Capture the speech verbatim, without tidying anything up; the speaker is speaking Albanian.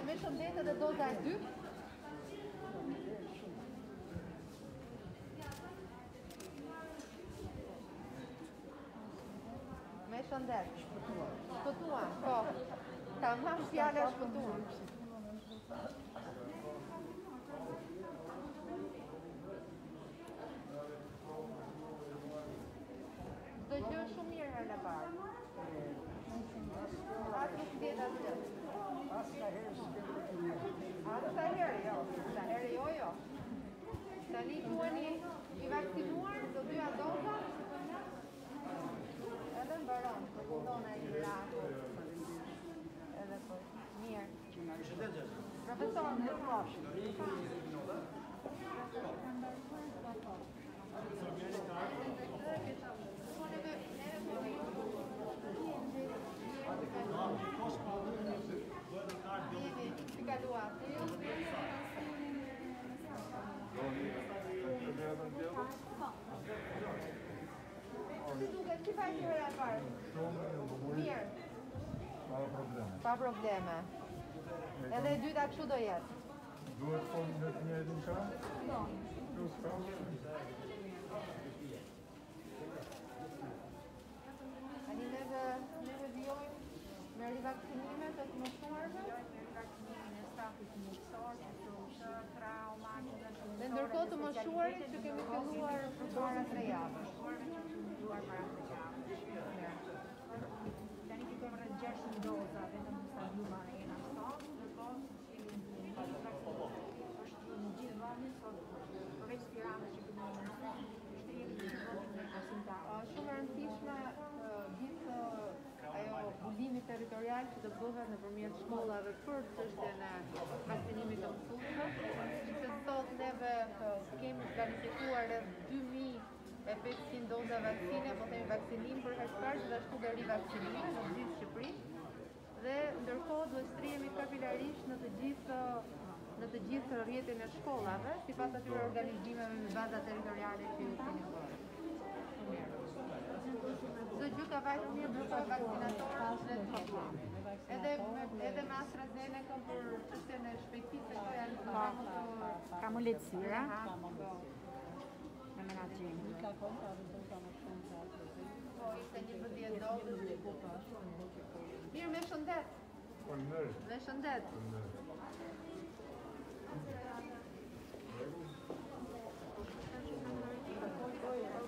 me shëndet edhe doza e dy. Me shëndet. Shpëtuan, po. Tamam fjala shpëtuan. Çdo gjë është shumë mirë herën e parë. Atë nuk vjen asgjë. Asnjë herë s'ke Asnjë herë jo. Asnjë herë jo jo. Tani juani i vaksinuar të dyja doza? Edhe mbaron, përfundon ai gratë. Edhe po. Mirë. Profesor, më prosh. Si duket, si pa një herë e parë? Mirë. Pa probleme. Pa probleme. Edhe e dyta kështu do jetë? Duhet po në të njëjtin kohë? Do. Plus kohë? Ani neve, neve vjojmë me rivaksinimet e të moshuarve? Me rivaksinimin e stafit mjekësor, që trauma, Dhe ndërkohë të moshuarit që kemi filluar para tre javësh. filluar para tre javësh. Tani kemi rreth gjashtëqind doza vetëm në stadiumin e jena sot, ndërkohë kemi është në gjithë vendin sot, përveç Tiranës që kemi në shtrirë në gjithë vendin me pasimtar. Shumë e rëndësishme gjithë ajo bulimi territorial që të bëhet nëpërmjet shkollave për çështjen e vaksinimit të mësuesve, që sot neve kemi planifikuar rreth dy mijë e pesëqind doza vaksine, po themi vaksinim për herë të parë, gjithashtu dhe rivaksinimi në gjithë Shqipërinë. Dhe ndërkohë duhet strihemi kapilarisht në të gjithë në të gjithë rrjetin e shkollave, sipas atyre organizimeve me baza territoriale që ju keni bërë. Çdo gjë ka vajtur mirë për vaksinatorët dhe të tjerë. Edhe edhe me AstraZeneca për çështjen e shpejtësisë, këto janë Ka më lehtësira. Me menaxhim. Po, ishte një mbëdhjet dozë. Mirë, me shëndet. Po nërë. Me shëndet. Po nërë.